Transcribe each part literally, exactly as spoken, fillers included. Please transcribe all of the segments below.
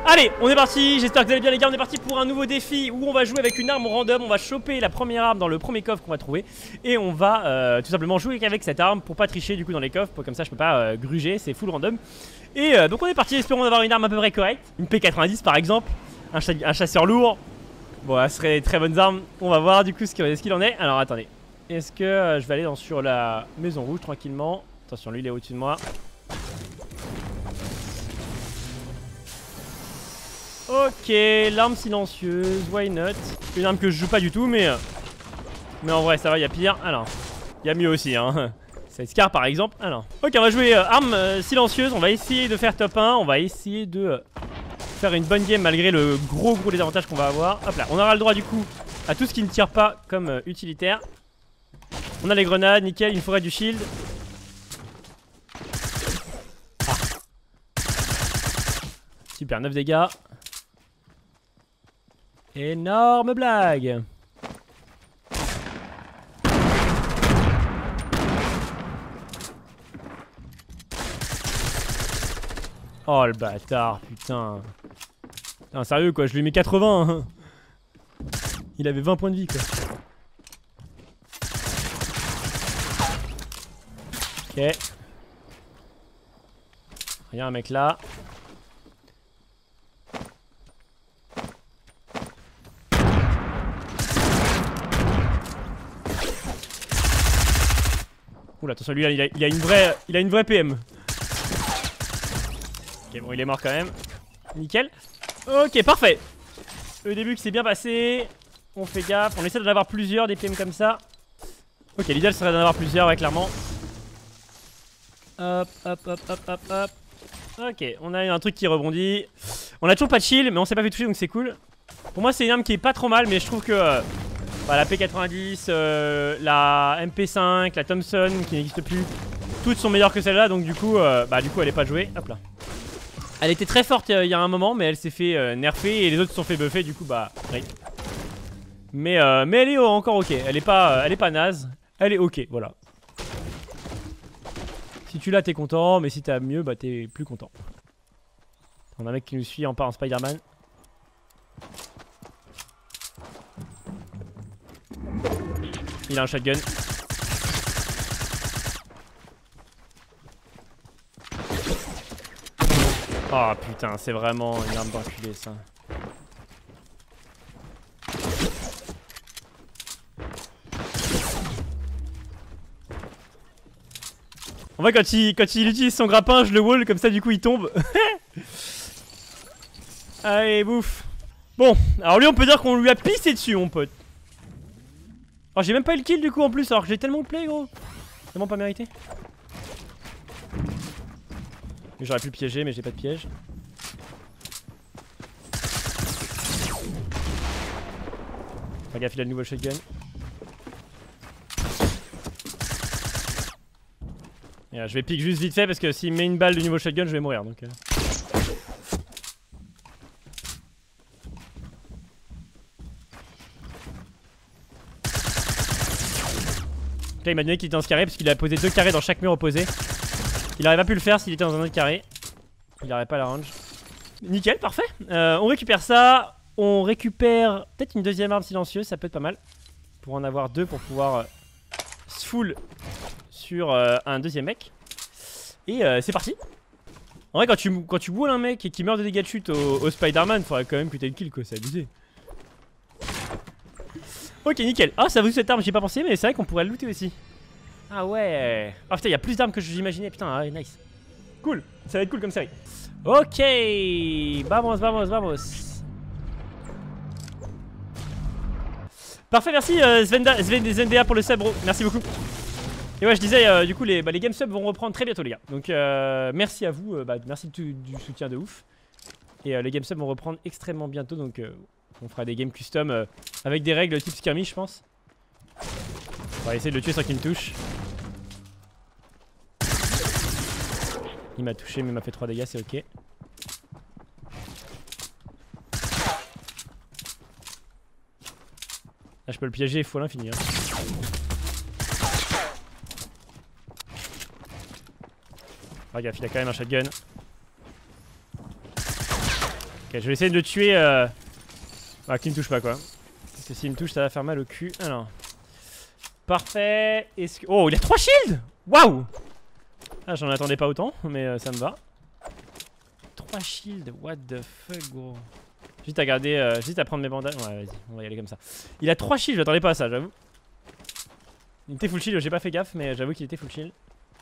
Allez, on est parti, j'espère que vous allez bien les gars, on est parti pour un nouveau défi où on va jouer avec une arme random. On va choper la première arme dans le premier coffre qu'on va trouver. Et on va euh, tout simplement jouer avec cette arme pour pas tricher du coup dans les coffres. Comme ça je peux pas euh, gruger, c'est full random. Et euh, donc on est parti, espérons avoir une arme à peu près correcte. Une P quatre-vingt-dix par exemple, un, ch un chasseur lourd. Bon, ça serait des très bonnes armes. On va voir du coup ce qu'il qu en est. Alors attendez, est-ce que euh, je vais aller dans, sur la maison rouge tranquillement. Attention, lui il est au-dessus de moi. Ok, l'arme silencieuse, why not. Une arme que je joue pas du tout, mais mais en vrai ça va, il y a pire. Alors, il y a mieux aussi hein. C'est Scar par exemple. Alors, ok, on va jouer euh, arme euh, silencieuse. On va essayer de faire top un. On va essayer de euh, faire une bonne game malgré le gros gros désavantage qu'on va avoir. Hop là, on aura le droit du coup à tout ce qui ne tire pas comme euh, utilitaire. On a les grenades, nickel, une forêt du shield. Ah. Super, neuf dégâts. Énorme blague. Oh le bâtard, putain. Putain, sérieux quoi, je lui mets quatre-vingts hein. Il avait vingt points de vie quoi. Ok. Rien un mec là. Oula, attention, lui il a, il a une vraie il a une vraie P M. Ok, bon, il est mort quand même. Nickel. Ok, parfait. Le début qui s'est bien passé. On fait gaffe, on essaie d'en avoir plusieurs des P M comme ça. Ok, l'idéal serait d'en avoir plusieurs, ouais, clairement. Hop, hop, hop, hop, hop, hop. Ok, on a un truc qui rebondit. On a toujours pas de shield, mais on s'est pas fait toucher donc c'est cool. Pour moi, c'est une arme qui est pas trop mal, mais je trouve que euh, bah, la P quatre-vingt-dix, euh, la M P cinq, la Thompson qui n'existe plus, toutes sont meilleures que celle-là, donc du coup, euh, bah, du coup, elle est pas jouée. Hop là. Elle était très forte euh, il y a un moment, mais elle s'est fait euh, nerfer et les autres se sont fait buffer, du coup, bah, right. Mais, euh, mais elle est encore ok. Elle est pas, euh, elle est pas naze. Elle est ok, voilà. Si tu l'as, t'es content, mais si t'as mieux, bah, t'es plus content. On a un mec qui nous suit en part en Spider-Man. Il a un shotgun. Oh putain, c'est vraiment une arme d'enculé ça. En vrai, quand il, quand il utilise son grappin, je le wall comme ça, du coup il tombe. Allez, bouffe. Bon, alors lui, on peut dire qu'on lui a pissé dessus, mon pote. Alors, j'ai même pas eu le kill du coup en plus, alors que j'ai tellement play, gros. Tellement pas mérité. J'aurais pu le piéger, mais j'ai pas de piège. Fais gaffe, il a le nouveau shotgun. Et là, je vais pique juste vite fait parce que s'il met une balle du nouveau shotgun, je vais mourir donc. Euh... Là, il m'a donné qu'il était dans ce carré parce qu'il a posé deux carrés dans chaque mur opposé. Il aurait pas pu le faire s'il était dans un autre carré. Il aurait pas la range. Nickel, parfait. Euh, on récupère ça. On récupère peut-être une deuxième arme silencieuse, ça peut être pas mal. Pour en avoir deux pour pouvoir euh, se full sur euh, un deuxième mec. Et euh, c'est parti. En vrai, quand tu, quand tu walls un mec et qu'il meurt de dégâts de chute au, au Spider-Man, faudrait quand même que t'aies le kill quoi, c'est abusé. Ok, nickel. Ah, ça vous cette arme, j'y ai pas pensé, mais c'est vrai qu'on pourrait le looter aussi. Ah ouais. Ah putain, il y a plus d'armes que j'imaginais. Putain, ah, nice. Cool, ça va être cool comme série. Ok, vamos, vamos, vamos. Parfait, merci euh, Svenda, Svenda pour le sub, bro. Merci beaucoup. Et ouais, je disais, euh, du coup, les, bah, les game subs vont reprendre très bientôt, les gars. Donc, euh, merci à vous. Euh, bah, merci du, du soutien de ouf. Et euh, les game subs vont reprendre extrêmement bientôt. Donc, euh, on fera des games custom euh, avec des règles type skirmish, je pense. On va essayer de le tuer sans qu'il me touche. Il m'a touché, mais il m'a fait trois dégâts, c'est ok. Là, je peux le piéger, il faut l'infini. Hein. Ah, gaffe, il a quand même un shotgun. Ok, je vais essayer de le tuer. Euh... Bah, qu'il ne touche pas quoi. Parce que s'il me touche, ça va faire mal au cul. Alors. Parfait. Est-ce que... Oh, il a trois shields. Waouh. Ah, j'en attendais pas autant, mais euh, ça me va. trois shields, what the fuck, gros. Juste à garder, euh, juste à prendre mes bandages. Ouais, vas-y, on va y aller comme ça. Il a trois shields, j'attendais pas à ça, j'avoue. Il était full shield, j'ai pas fait gaffe, mais j'avoue qu'il était full shield.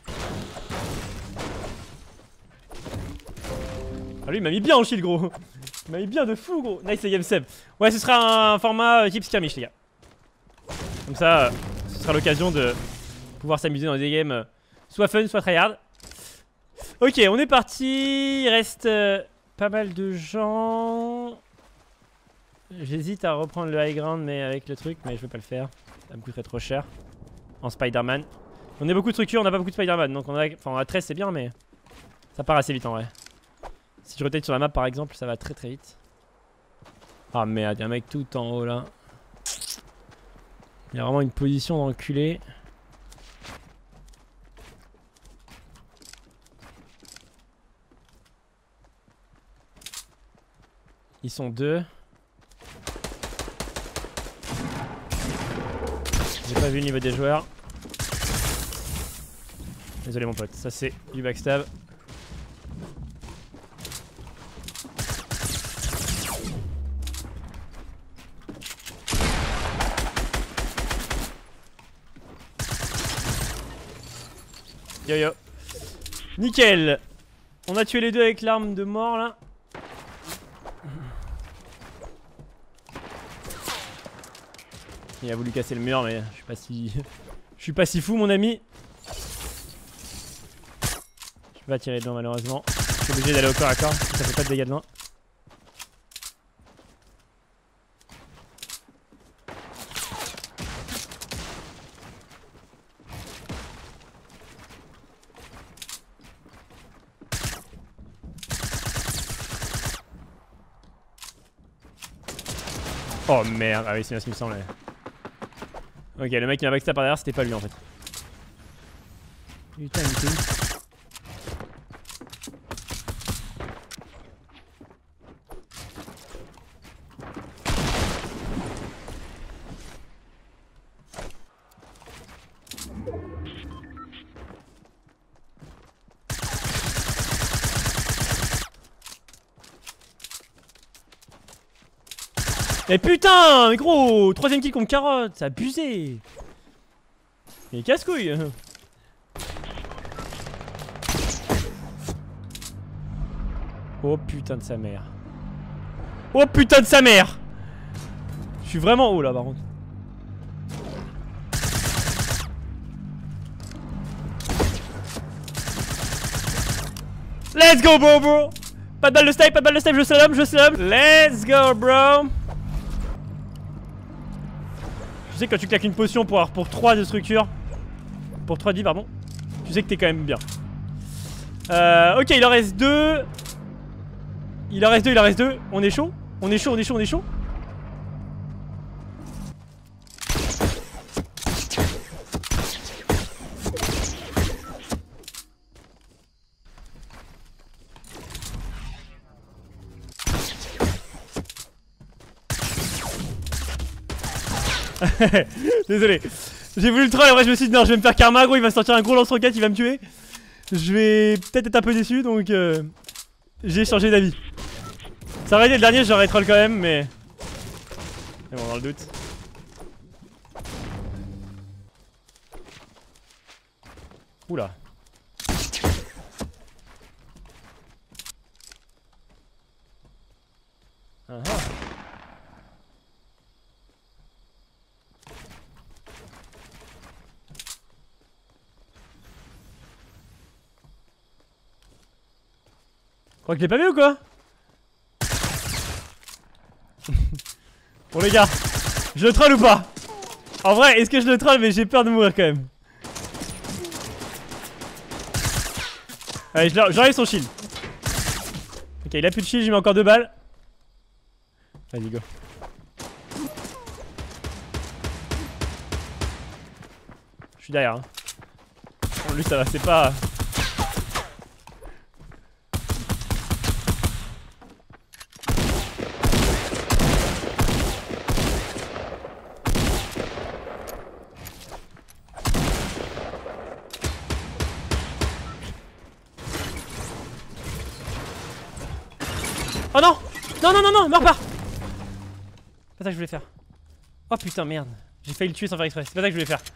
Ah, lui, il m'a mis bien en shield, gros. Il m'a mis bien de fou, gros. Nice, game save. Ouais, ce sera un format type skirmish, les gars. Comme ça, euh, ce sera l'occasion de pouvoir s'amuser dans des games euh, soit fun, soit tryhard. Ok, on est parti. Il reste euh, pas mal de gens. J'hésite à reprendre le high ground mais avec le truc, mais je vais pas le faire. Ça me coûterait trop cher. En Spider-Man. On a beaucoup de structures, on n'a pas beaucoup de Spider-Man. Donc on a, enfin, on a treize, c'est bien, mais ça part assez vite en vrai. Si je rotate sur la map par exemple, ça va très très vite. Ah merde, y'a un mec tout en haut là. Il y a vraiment une position d'enculé. Ils sont deux. J'ai pas vu le niveau des joueurs. Désolé mon pote, ça c'est du backstab. Yo yo. Nickel. On a tué les deux avec l'arme de mort là. Il a voulu casser le mur mais je suis pas si... je suis pas si fou mon ami. Je peux pas tirer dedans malheureusement. Je suis obligé d'aller au corps à corps, ça fait pas de dégâts de loin. Oh merde, ah oui c'est bien ce qui me semblait. Ok, le mec qui m'a backstab par derrière c'était pas lui en fait. Putain, il était où? Mais putain, mais gros, troisième kill contre carotte, c'est abusé. Il est casse-couille. Oh putain de sa mère. Oh putain de sa mère. Je suis vraiment haut là par contre. Let's go bro bro. Pas de balle de snipe, pas de balle de snipe, je slalom, je slalom. Let's go bro. Tu sais que quand tu claques une potion pour avoir pour trois de structure, pour trois de vie pardon, tu sais que t'es quand même bien. Euh, ok, il en reste deux. Il en reste deux, il en reste deux. On est chaud, on est chaud, on est chaud, on est chaud. Désolé. J'ai voulu le troll, après je me suis dit non, je vais me faire karma, gros, il va sortir un gros lance-roquette, il va me tuer. Je vais peut-être être un peu déçu, donc euh, j'ai changé d'avis. Ça aurait été le dernier, j'aurais troll quand même, mais... Mais bon, dans le doute. Oula. Ah ah. Crois que je l'ai pas vu ou quoi? Bon les gars, je le troll ou pas? En vrai, est-ce que je le troll? Mais j'ai peur de mourir quand même. Allez, j'enlève son shield. Ok, il a plus de shield, j'ai mis encore deux balles. Vas-y, go. Je suis derrière. Hein. Bon, lui, ça va, c'est pas... Oh non. Non, non, non, non, meurs pas. C'est pas ça que je voulais faire. Oh putain, merde. J'ai failli le tuer sans faire exprès. C'est pas ça que je voulais faire.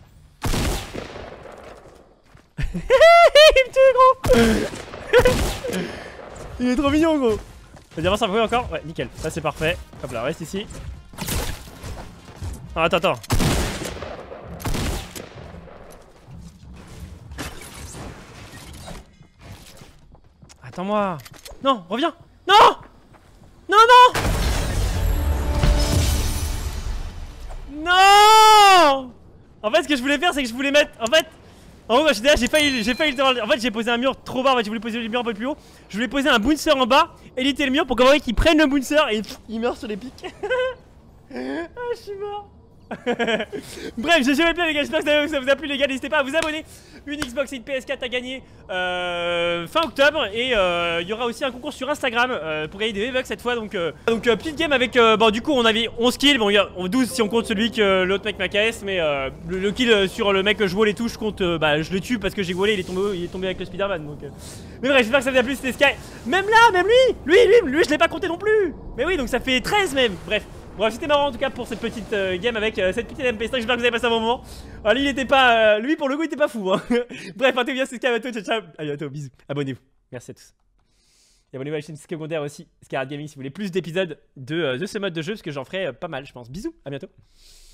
Il me tue, gros. Il est trop mignon, gros. Vas-y, avance un peu encore. Ouais, nickel. Ça, c'est parfait. Hop là, reste ici. Oh, attends, attends. Attends-moi. Non, reviens. Non. Non, non. Non. En fait, ce que je voulais faire, c'est que je voulais mettre... En fait... En gros, j'ai failli, j'ai failli. En fait, j'ai posé un mur trop bas. En fait, je voulais poser le mur un peu plus haut. Je voulais poser un bouncer en bas, éviter le mur pour qu'en vrai qu'ils prennent le bouncer et pff, il meurt sur les pics. Ah, je suis mort. Bref, j'ai jamais plein les gars. J'espère que ça vous a plu, les gars. N'hésitez pas à vous abonner. Une Xbox et une P S quatre à gagner euh, fin octobre. Et il euh, y aura aussi un concours sur Instagram euh, pour gagner des V-Bucks cette fois. Donc, euh, donc euh, petite game avec. Euh, bon, du coup, on avait onze kills. Bon, il y a douze si on compte celui que l'autre mec m'a K S. Mais euh, le, le kill sur le mec que je wall et tout, je compte. Euh, bah, je le tue parce que j'ai wallé. Il est tombé, il est tombé avec le Spider-Man. Donc, euh. Mais bref, j'espère que ça vous a plu. C'était Sky. Même là, même lui, lui, lui, lui, je l'ai pas compté non plus. Mais oui, donc ça fait treize même. Bref. Bref, c'était marrant en tout cas pour cette petite euh, game avec euh, cette petite M P cinq. J'espère que vous avez passé un bon moment. Alors, lui, il était pas. Euh, lui, pour le coup, il était pas fou. Hein. Bref, portez bien, c'est Sky. À bientôt. Ciao, ciao. À bientôt. Bisous. Abonnez-vous. Merci à tous. Et abonnez-vous à la chaîne secondaire aussi, Skyhard Gaming, si vous voulez plus d'épisodes de, euh, de ce mode de jeu, parce que j'en ferai euh, pas mal, je pense. Bisous. À bientôt.